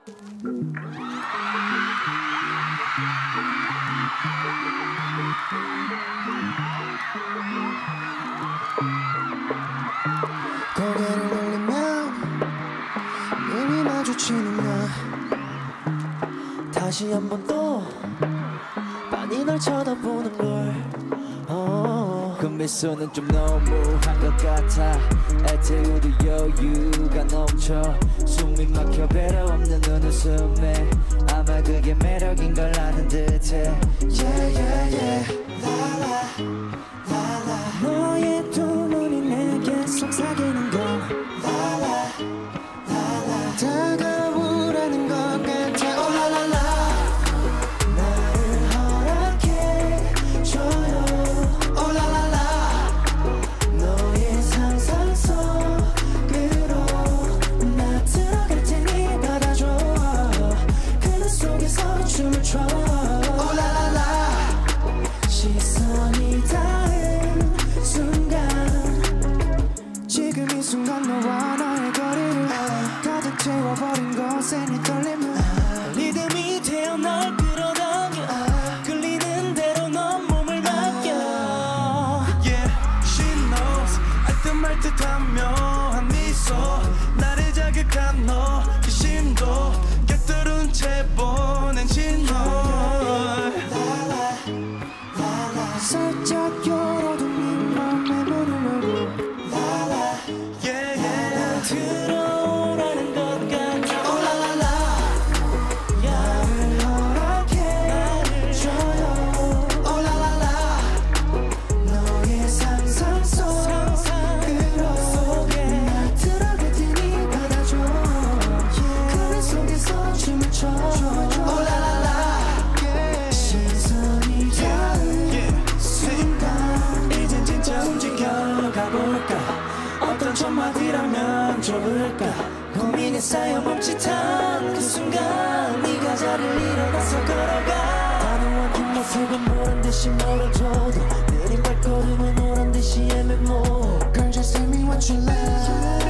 고개를 돌리면 이미 마주치는 나 다시 한 번 또 빤히 널 쳐다보는 걸 그 미소는 좀 너무한 것 같아 애태우도 여유가 넘쳐 숨이 막혀 배려 없는 눈웃음에 아마 그게 매력인 걸 아는 듯해 Yeah yeah yeah 라라 라라 너의 두 눈이 내게 속삭이는 걸 라라 라라 다가오라는 것 같아 Oh la la la 나를 허락해줘요 Oh la la la 너의 상상 속으로 나 들어갈 테니 받아줘 그늘 속에서 춤을 춰 Oh la la la 시선이 닿은 순간 지금 이 순간 너와 나의 거리를 가득 채워버린 것에 네 떨림은 리듬이 되어 널 끌어당겨 끌리는 대로 넌 몸을 맡겨 Yeah, she knows 알듯말 듯한 묘한 미소 나를 자극한 너 그 심도 곁들은 채 보낸 신호 살짝 열어둔 네 맘의 문을 열고 Yeah, yeah 들어오라는 것 같아 Oh la la la 나를 허락해줘요 Oh la la la 너의 상상 속으로 날 들어갈 테니 받아줘 그늘 속에서 춤을 춰 Oh la la la 시선이 닿은 순간 이젠 진짜 움직여 가볼까 어떤 첫 마디라면 좋을까 고민에 쌓여 멈칫한 그 순간 네가 자리를 일어나서 걸어가 단호한 뒷모습은 보란듯이 멀어져도 느린 발걸음은 오란듯이 애매모 Girl just tell me what you like